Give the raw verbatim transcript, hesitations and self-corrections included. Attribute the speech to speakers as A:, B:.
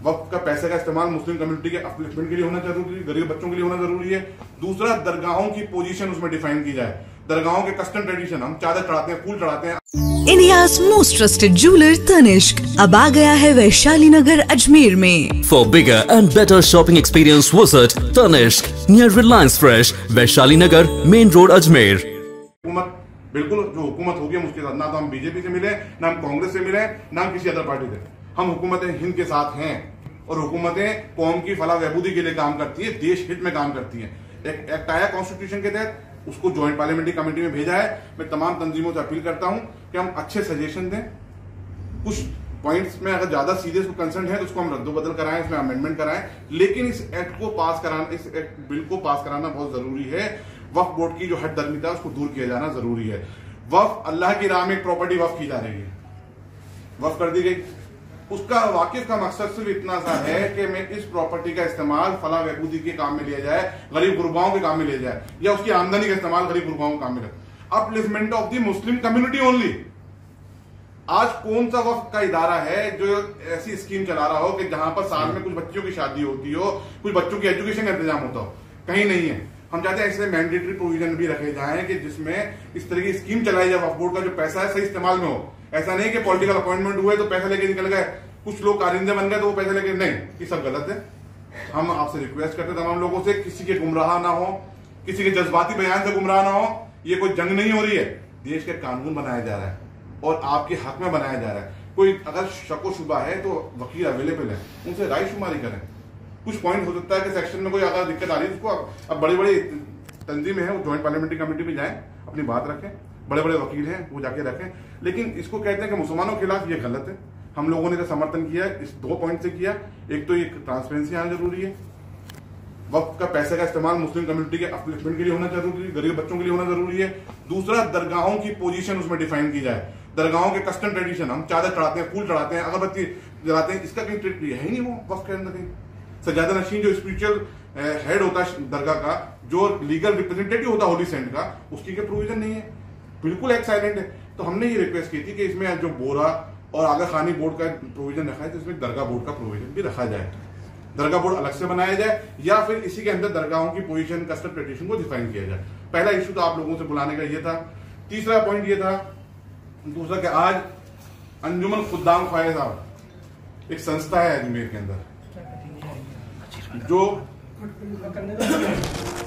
A: वक्त का पैसे का इस्तेमाल मुस्लिम कम्युनिटी के अपलिफ्टमेंट के लिए होना जरूरी है, गरीब बच्चों के लिए होना जरूरी है। दूसरा, दरगाहों की पोजीशन उसमें डिफाइन की जाए। दरगाहों के कस्टम ट्रेडिशन, हम चादर चढ़ाते हैं, फूल चढ़ाते हैं।
B: India's most trusted jeweller Tanishq अब आ गया है वैशाली नगर अजमेर में।
C: For bigger and better shopping experience, visit Tanishq near Reliance Fresh, Vaishali Nagar, main road, Ajmer.
A: हुकूमत बिल्कुल जो हुकूमत होगी हम उसके साथ, ना तो हम बीजेपी से मिले, ना हम कांग्रेस से मिले, ना हम किसी अदर पार्टी से। हम हुकूमत हिंद के साथ हैं और हुकूमतें कौम की फलाह बहबूदी के लिए काम करती है, देश हित में काम करती है। एक एक्ट आया कॉन्स्टिट्यूशन के तहत, उसको ज्वाइंट पार्लियामेंट्री कमेटी में भेजा है। मैं तमाम तंजीमों से अपील करता हूं कि हम अच्छे सजेशन दें। कुछ पॉइंट्स में अगर ज्यादा सीरियस कंसर्न है तो उसको हम रद्दोबदल कराएं, इसमें अमेंडमेंट कराएं, लेकिन इस एक्ट को पास कराना, इस एक्ट बिल को पास कराना बहुत जरूरी है। वक्फ बोर्ड की जो हद दरमिता है उसको दूर किया जाना जरूरी है। वक्फ अल्लाह की राह में एक प्रॉपर्टी वक्फ की जा रही है, वक्फ कर दी गई। उसका वाकिफ का मकसद सिर्फ इतना सा है कि मैं इस प्रॉपर्टी का इस्तेमाल फलाह बहबूदी के काम में लिया जाए, गरीब गुरबाओं के काम में लिया जाए, या उसकी आमदनी का इस्तेमाल गरीब गुरबाओं के काम में लिया। Upliftment of the Muslim community only. आज कौन सा वक्फ का इदारा है जो ऐसी स्कीम चला रहा हो कि जहां पर साल में कुछ बच्चों की शादी होती हो, कुछ बच्चों की एजुकेशन का इंतजाम होता हो? कहीं नहीं है। हम चाहते हैं ऐसे मैंडेटरी प्रोविजन भी रखे जाएं कि जिसमें इस तरह की स्कीम चलाई जाए, वक्फ बोर्ड का जो पैसा है सही इस्तेमाल में हो। ऐसा नहीं कि पॉलिटिकल अपॉइंटमेंट हुए तो पैसा लेके निकल गए, कुछ लोग कारिंदे बन गए तो वो पैसे लेके, नहीं, ये सब गलत है। हम आपसे रिक्वेस्ट करते हैं तमाम लोगों से, किसी के गुमराह ना हो, किसी के जज्बाती बयान से गुमराह ना हो। ये कोई जंग नहीं हो रही है, देश के कानून बनाया जा रहा है और आपके हक में बनाया जा रहा है। कोई अगर शक व शुबा है तो वकील अवेलेबल है, उनसे राय शुमारी करें। कुछ पॉइंट हो सकता है कि सेक्शन में कोई अगर दिक्कत आ रही है, उसको अब बड़ी बड़ी तंजीमें हैं, वो ज्वाइंट पार्लियामेंट्री कमेटी में जाएं, अपनी बात रखें, बड़े बड़े वकील हैं वो जाके रखें। लेकिन इसको कहते हैं कि मुसलमानों के खिलाफ, ये गलत है। हम लोगों ने तो समर्थन किया, इस दो पॉइंट से किया। एक तो ये ट्रांसपेरेंसी आना जरूरी है, वक्त का पैसे का इस्तेमाल मुस्लिम कम्युनिटी के अपलिफ्टमेंट के लिए होना जरूरी है, गरीब बच्चों के लिए होना जरूरी है। दूसरा, दरगाहों की पोजीशन उसमें डिफाइन की जाए। दरगाहों के कस्टम ट्रेडिशन, हम चादर चढ़ाते हैं, फूल चढ़ाते हैं, अगरबत्ती जलाते हैं, इसका कहीं ट्रेड है ही नहीं वो वक्त के अंदर कहीं। सज्जादा नशीन जो स्पिरिचुअल हेड होता है दरगाह का, जो लीगल रिप्रेजेंटेटिव होता है होली सेंट का, उसकी कोई प्रोविजन नहीं है, बिल्कुल एक साइलेंट है। तो हमने ये रिक्वेस्ट की थी कि इसमें जो बोरा और आगा खानी बोर्ड का प्रोविजन रखा है, तो इसमें दरगाह बोर्ड का प्रोविजन भी रखा जाए। दरगाह बोर्ड अलग से बनाया जाए, या फिर इसी के अंदर दरगाहों की पोजीशन, कस्टम ट्रेडिशन को डिफाइन किया जाए। पहला इशू तो आप लोगों से बुलाने का ये था। तीसरा पॉइंट ये था, दूसरा कि आज अंजुमन खुद्दाम ख्वाजा साहब एक संस्था है अजमेर के अंदर, जो